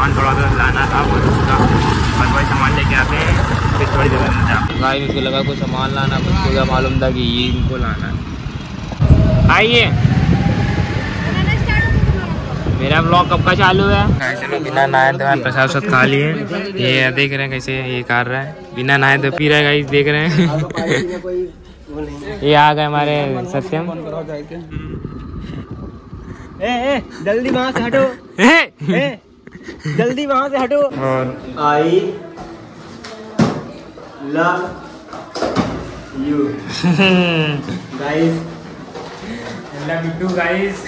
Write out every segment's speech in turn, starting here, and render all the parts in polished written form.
सामान थोड़ा सा लाना था वो उसका, बस वही सामान लेके आते हैं फिर थोड़ी देर में जाते हैं। भाई मुझको लगा कुछ सामान लाना, मुझको क्या मालूम था कि ये इनको लाना है। आइए, मेरा ब्लॉग कब का चालू है? चलो बिना नहाए धोए प्रसाद वसाद खा लिए। ये देख रहे हैं कैसे ये कर रहा है, बिना नहाए धोए पी रहा है गाइस, देख रहे हैं। ये आ गए हमारे सत्यम। जल्दी वहाँ से हटो, जल्दी वहाँ से हटो। और I love you guys, love you too guys.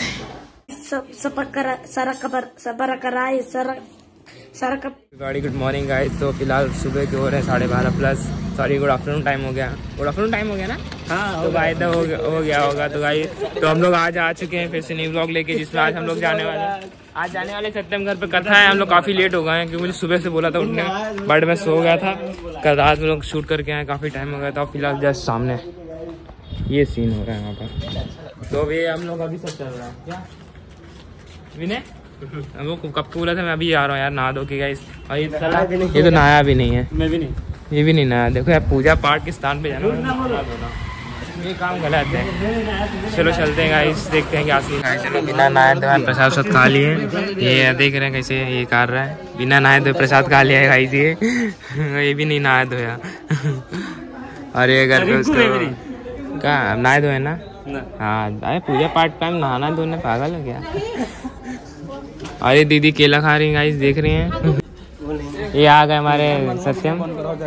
गाड़ी गुड मॉर्निंग गाइस। तो फिलहाल सुबह के हो रहे हैं 12:30+, सॉरी गुड आफ्टरनून टाइम हो गया, गुड आफ्टरनून टाइम हो गया ना। हाँ तो गाइस तो हो गया होगा। तो गाइस तो हम लोग आज आ चुके हैं फिर से न्यू व्लॉग लेके, जिसमें आज हम लोग जाने वाले सत्यम घर पे कथा है। हम लोग काफ़ी लेट हो गए हैं क्योंकि मुझे सुबह से बोला था उठने, बट मैं सो गया था। कल रात में लोग शूट करके आए, काफ़ी टाइम हो गया था। फिलहाल जस्ट सामने ये सीन हो रहा है वहाँ पर। तो भी हम लोग अभी सब चल रहा है क्या विनय, हम लोग कब बोला था मैं अभी आ रहा हूँ यार नहा धो के गाइस। और ये तो नहाया भी नहीं है, मैं भी नहीं, ये भी नहीं नहाया। देखो यार पूजा पाठ के स्थान पे जाना, ये काम गलत है। चलो चलते हैं गाइस, देखते हैं क्या सीन है। चलो बिना नहाए धोए प्रसाद वसाद खा लिए। ये देख रहे हैं कैसे ये कर रहा है, बिना नहाए धोए प्रसाद खा लिया है गाइस। ये भी नहीं नहाया धोया। और ये घर पे उसको क्या नहाए धोए ना, हाँ अरे पूजा पाठ टाइम नहाना धोना पागल हो गया। अरे दीदी केला खा रही है गाइस, देख रही हैं। ये आ गए हमारे सत्यम।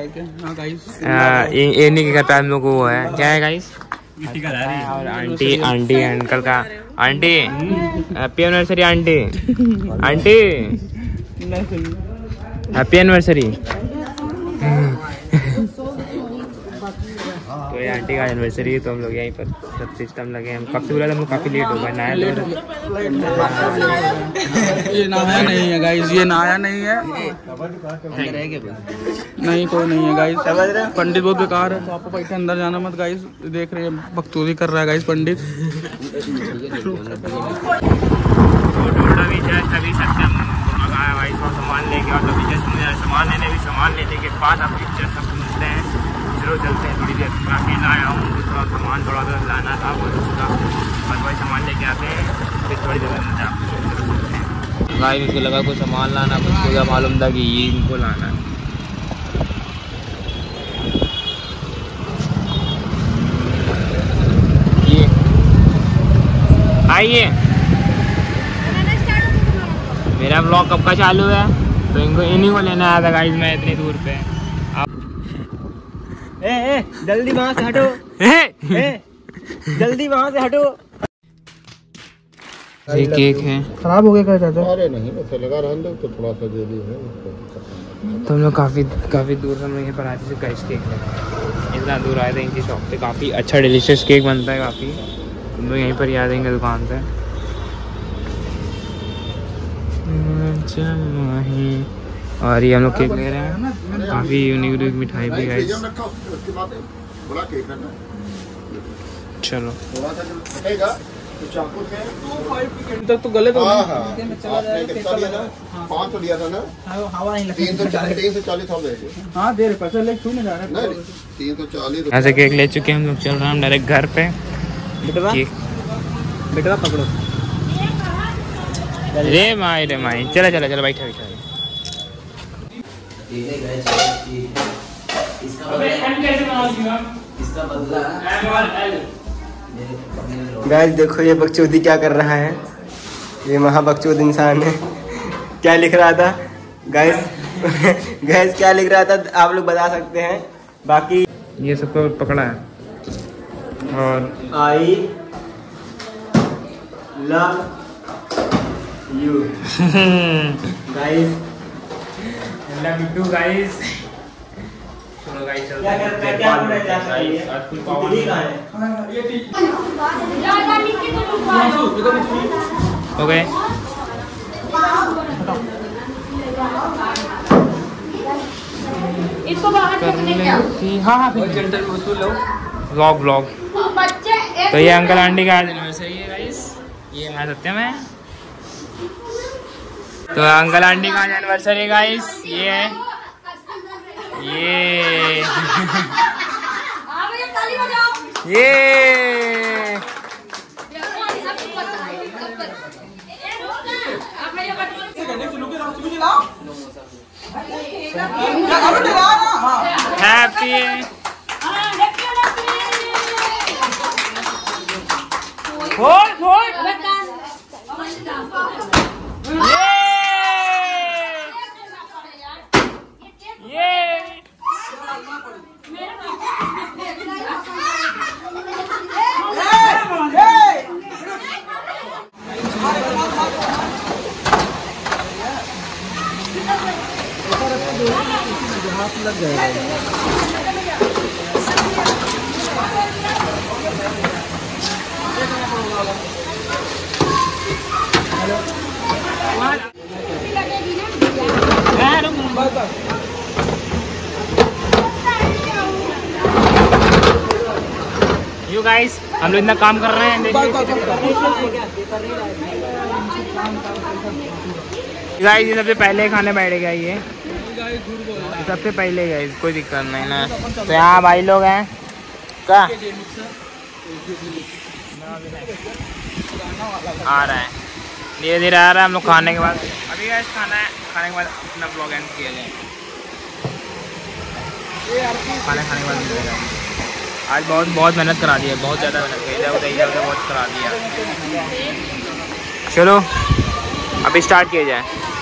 इन्हीं के घर पे हम लोग को वो है, क्या है गाइस, और आंटी अंकल का। Aunty happy anniversary, aunty happy anniversary. तो ये आंटी का एनिवर्सरी है, तो हम लोग यहीं पर सब सिस्टम लगे हैं। कब से बोला था हम लोग काफ़ी लेट हो गए। नहाया ये नहाया नहीं है गाइस, ये नहाया नहीं है, नहीं कोई नहीं है गाइस। पंडित बहुत बेकार है, तो आपको बैठे अंदर जाना मत गाइस। देख रहे हैं बकचोदी कर रहा है गाइस पंडित। अभी सत्यम मंगाया भाई थोड़ा सामान लेके, और अभी जस्ट सामान लेने के बाद आप पिक्चर सब मिलते हैं। चलो चलते हैं थोड़ी देर। काफ़ी लाया हूँ थोड़ा सामान, थोड़ा सा लाना था वो उसका, बस वही सामान लेके आते हैं फिर थोड़ी देर में जाते हैं। भाई मुझको लगा कुछ सामान लाना, मुझको क्या मालूम था कि ये इनको लाना है। ये आइए, मेरा ब्लॉग कब का चालू है, तो इनको इन्हीं को लेना आया था गाइस। मैं इतनी दूर पे जल्दी वहाँ से हटो, जल्दी वहाँ से हटो। ये केक है, खराब हो गया क्या चाचा? अरे नहीं वैसे लगा रहने दो, तो थोड़ा सा दे दी है। तो हम लोग काफ़ी दूर से हम लोग यहाँ पर आते थे कैश केक है, इतना दूर आए थे इनकी शॉप पे। काफ़ी अच्छा डिलीशियस केक बनता है काफ़ी, हम लोग यहीं पर ही आ देंगे दुकान से। और ये हम लोग केक ले रहे हैं, काफ़ी यूनिक मिठाई भी है। चलो तो गले तो 500 लिया था ना, हवा नहीं लगती। 340 हो गए। हाँ दे रहे पैसा ले क्यों नहीं जा रहे? 340 ऐसे केक ले चुके हैं हम लोग। चल रहे हैं हम डायरेक्ट घर पे। बेटा पकड़ो, रे माई चला बैठा। गाइस देखो ये बकचोदी क्या कर रहा है, ये महा बकचोद इंसान है। क्या लिख रहा था गाइस क्या लिख रहा था आप लोग बता सकते हैं। बाकी ये सबको पकड़ा है। और I love you guys, love you too guys. चलो गाइस चलते हैं। क्या कर रहे हैं? आज कोई पावर नहीं है। ओके इसको बाहर करने क्या? हाँ व्लॉग। तो ये अंकल आंटी का आज एनिवर्सरी है गाइस। ये हमारा सत्यम है, तो अंकल आंटी का एनिवर्सरी गाइस ये है ये हैप्पी फोड़ फोड़ लग जाएगा। यू गाइस हम लोग इतना काम कर रहे हैं गाइस। ये सबसे पहले खाने बैठ गया ये सबसे पहले गाइस, कोई दिक्कत नहीं ना। तो यहाँ भाई लोग हैं क्या आ रहा है, धीरे धीरे आ रहा है। हम लोग खाने के बाद अभी गाइस खाना है, खाने के बाद अपना ब्लॉग एंड किया जाए। खाने के बाद मिलेगा। आज बहुत मेहनत करा दी है, बहुत ज़्यादा मेहनत करी, इधर बहुत करा दिया। चलो अभी स्टार्ट किया जाए।